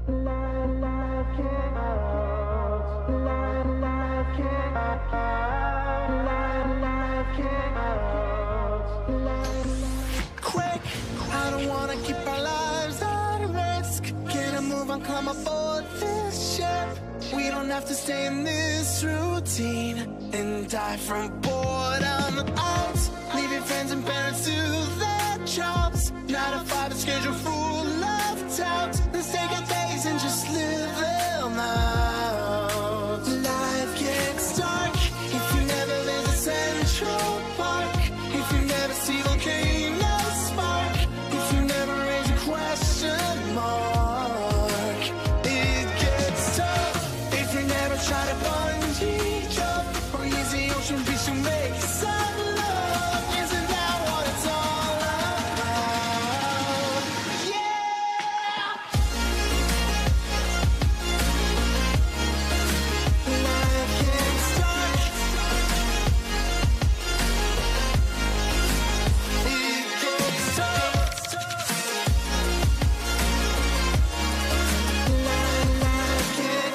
Quick, I don't wanna keep our lives at risk. Get a move on, climb aboard this ship. We don't have to stay in this routine and die from boredom. Out, leave your friends and parents to their jobs. 9 to 5, a schedule full of touts. Let's take our days and just live them out. Life gets dark if you never visit Central Park. If you never see volcanoes spark. If you never raise a question mark. It gets tough if you never try to bungee jump or use the ocean beach to make some love. Isn't that what it's all about? Yeah! Life gets dark. It gets tough. Life gets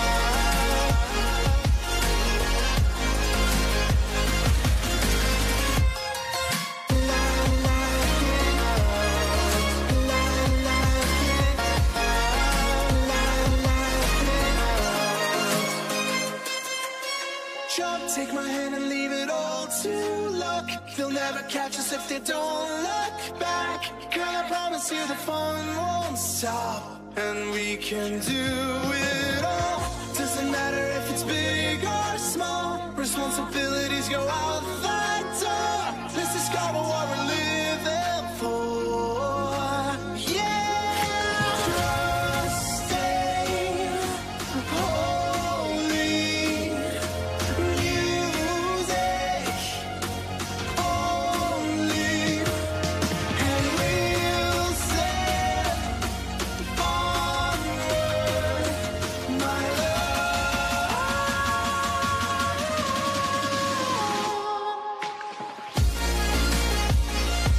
jump, take my hand and leave it all to luck. They'll never catch us if they don't look back. Girl, I promise you the fun won't stop, and we can do it all. Doesn't matter if it's big or small. Responsibilities go out the door. Let's discover what we're living for. Yeah, trusting, holy music only, and we'll set onward, my love.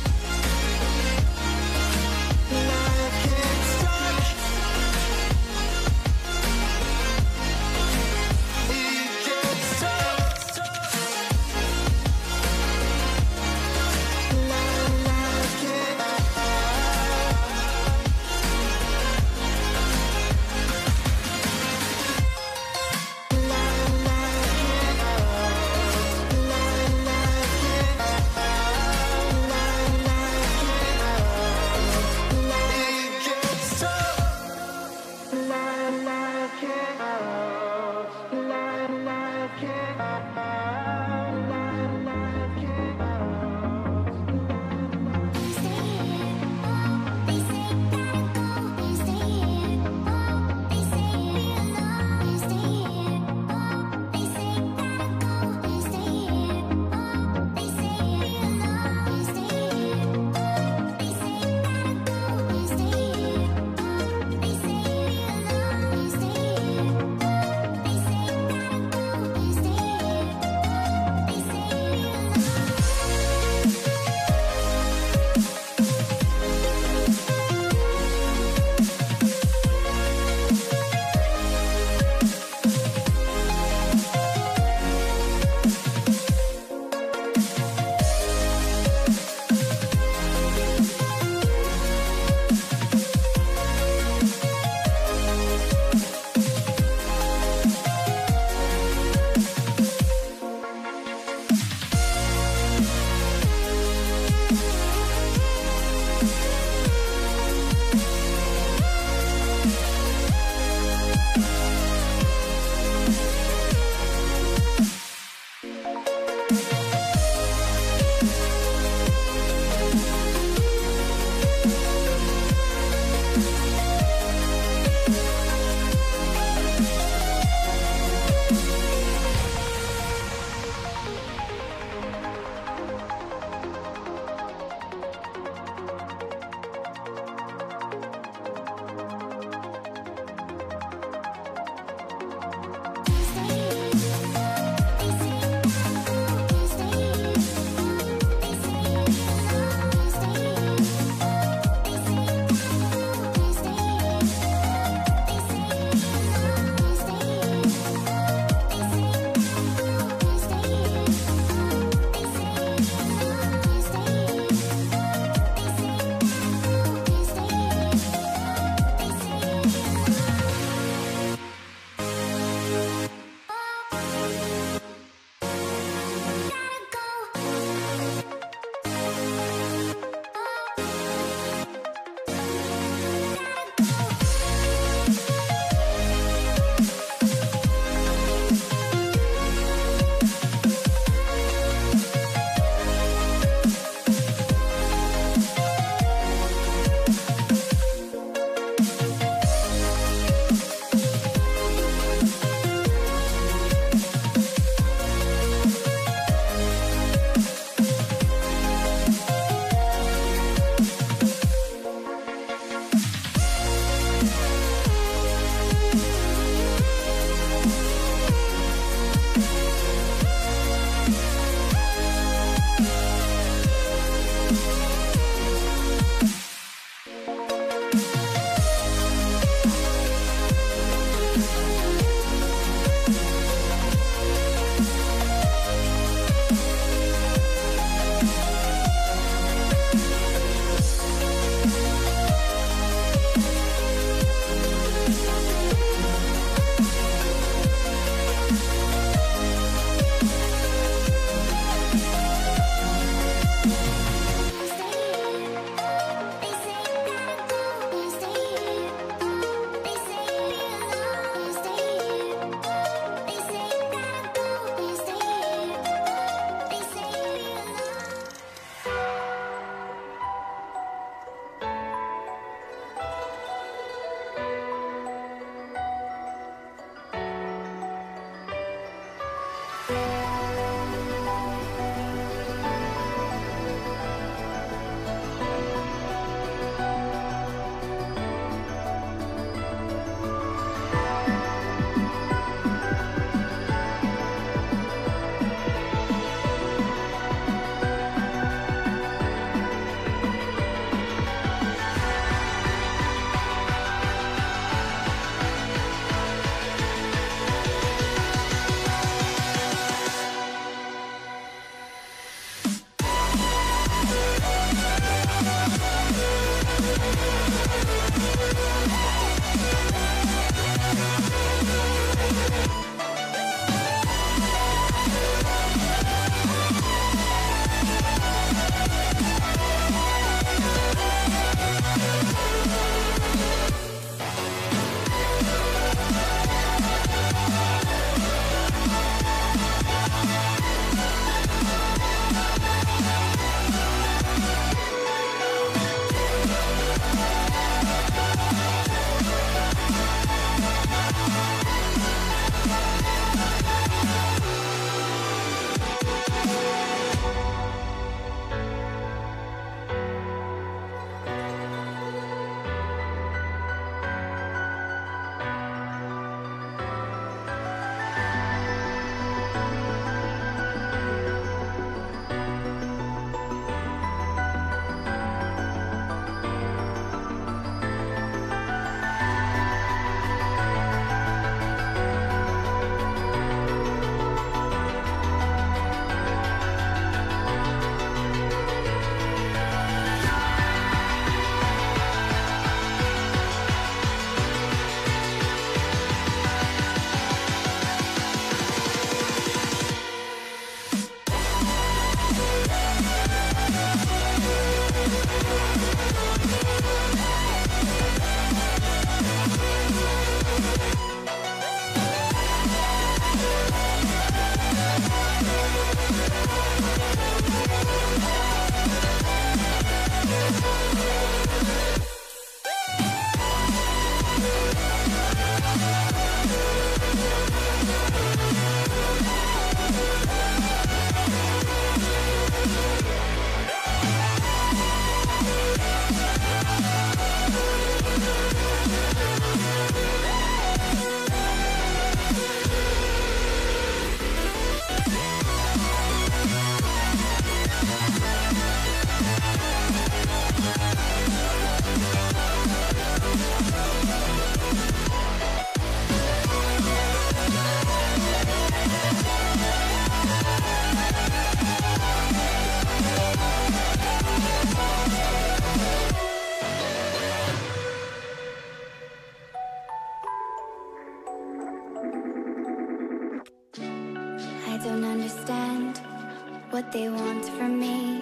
what they want from me.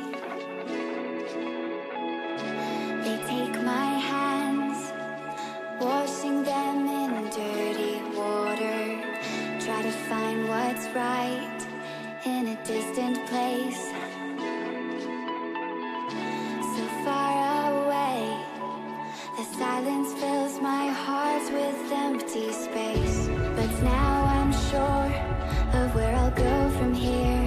They take my hands, washing them in dirty water. Try to find what's right in a distant place, so far away. The silence fills my heart with empty space. But now I'm sure of where I'll go from here.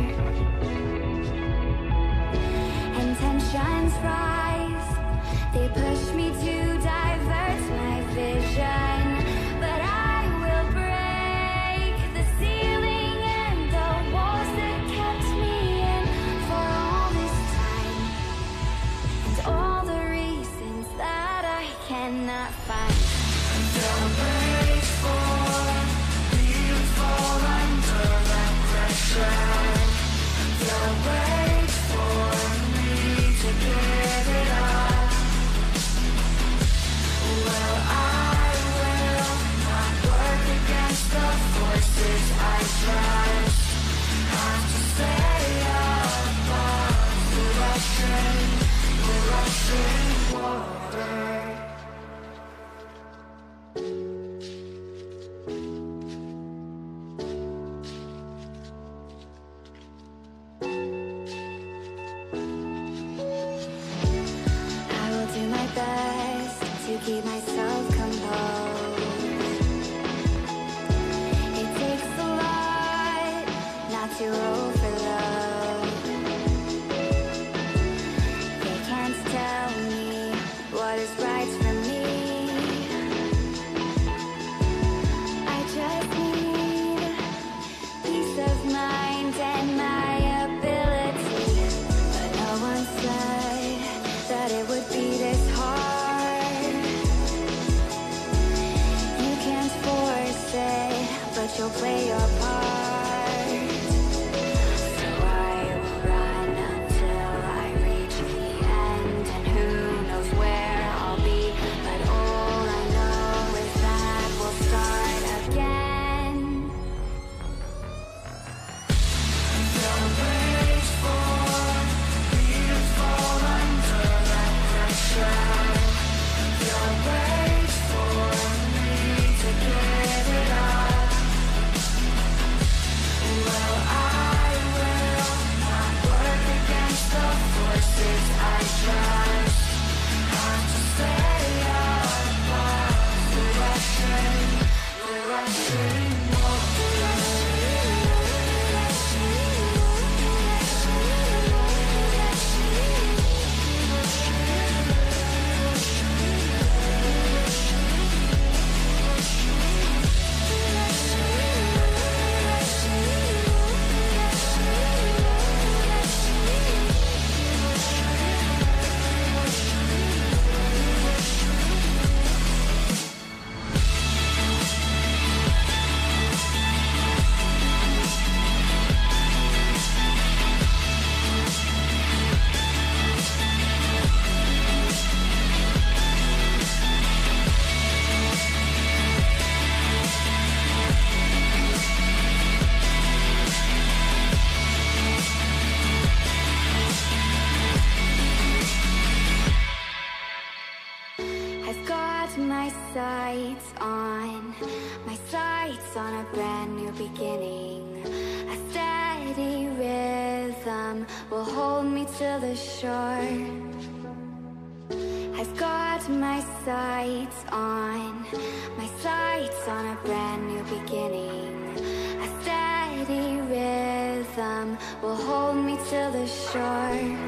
And tensions rise, they push me to divert my vision. But I will break the ceiling and the walls that kept me in for all this time, and all the reasons that I cannot find. Don't wait for me to fall under that pressure. Don't wait for me to give it up. Well, I will not work against the forces I trust. Have to stay above the rushing water. Keep myself composed. It takes a lot not to overload. They can't tell me what is right for me. I just need peace of mind and my ability. But no one said that it would be this hard. But you'll play your part. So I will run until I reach the end, and who knows where I'll be. But all I know is that we'll start again. Don't wait for me to fall under that pressure. Don't wait for me to give it up. Well, I will not work against the forces I trust. Have to stay above the rushing sights on a brand new beginning. A steady rhythm will hold me to the shore. I've got my sights on a brand new beginning. A steady rhythm will hold me to the shore.